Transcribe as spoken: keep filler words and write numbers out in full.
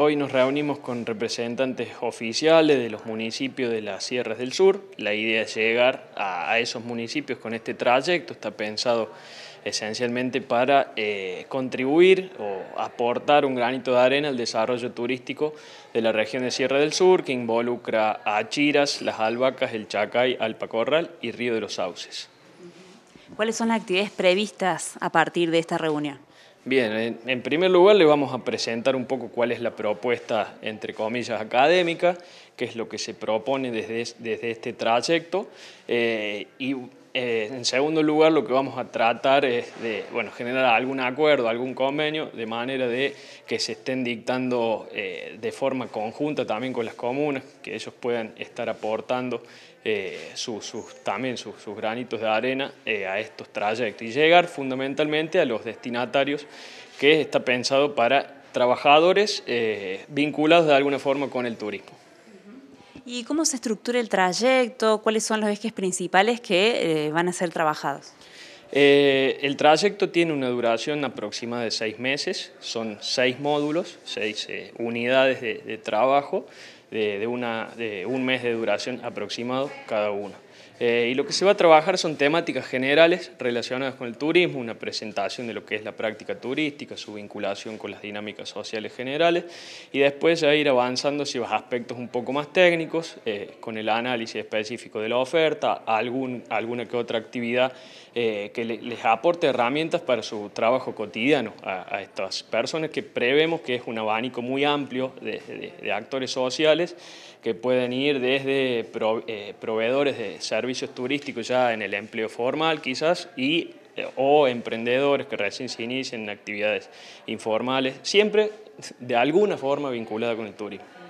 hoy nos reunimos con representantes oficiales de los municipios de las Sierras del Sur. La idea es llegar a, a esos municipios con este trayecto. Está pensado esencialmente para eh, contribuir o aportar un granito de arena al desarrollo turístico de la región de Sierra del Sur, que involucra a Achiras, Las Albahacas, El Chacay, Alpacorral y Río de los Sauces. ¿Cuáles son las actividades previstas a partir de esta reunión? Bien, en, en primer lugar le vamos a presentar un poco cuál es la propuesta, entre comillas, académica, qué es lo que se propone desde, desde este trayecto, eh, y eh, en segundo lugar lo que vamos a tratar es de bueno, generar algún acuerdo, algún convenio, de manera de que se estén dictando eh, de forma conjunta también con las comunas, que ellos puedan estar aportando Eh, sus, sus, también sus, sus granitos de arena eh, a estos trayectos y llegar fundamentalmente a los destinatarios, que está pensado para trabajadores eh, vinculados de alguna forma con el turismo. ¿Y cómo se estructura el trayecto? ¿Cuáles son los ejes principales que eh, van a ser trabajados? Eh, el trayecto tiene una duración aproximada de seis meses, son seis módulos, seis eh, unidades de, de trabajo, de, de, una, de un mes de duración aproximado cada uno. Eh, y lo que se va a trabajar son temáticas generales relacionadas con el turismo, una presentación de lo que es la práctica turística, su vinculación con las dinámicas sociales generales, y después ya ir avanzando hacia los aspectos un poco más técnicos, eh, con el análisis específico de la oferta, algún, alguna que otra actividad eh, que le, les aporte herramientas para su trabajo cotidiano a, a estas personas, que prevemos que es un abanico muy amplio de, de, de actores sociales, que pueden ir desde pro, eh, proveedores de servicios turísticos ya en el empleo formal quizás, y, eh, o emprendedores que recién se inician en actividades informales, siempre de alguna forma vinculada con el turismo.